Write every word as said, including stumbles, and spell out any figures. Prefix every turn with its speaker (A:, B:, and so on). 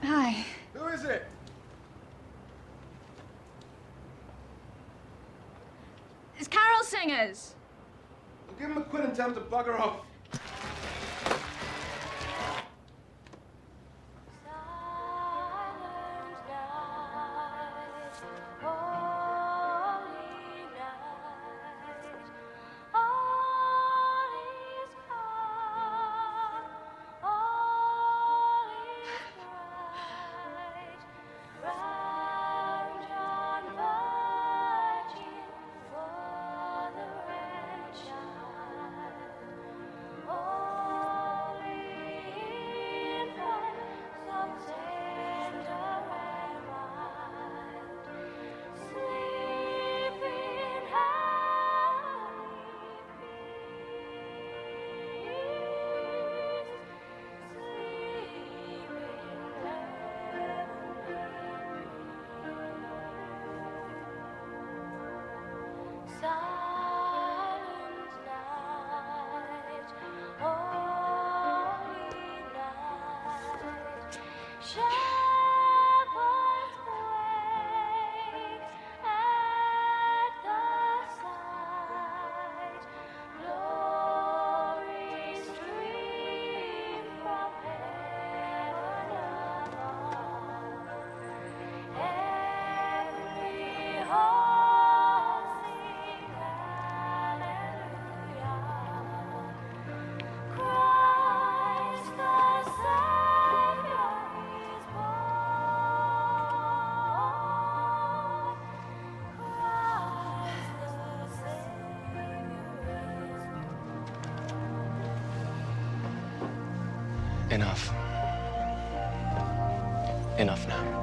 A: Hi.
B: Who is it?
A: It's Carol Singers.
B: Well, give him a quid and tell him to bugger off.
C: Enough. Enough now.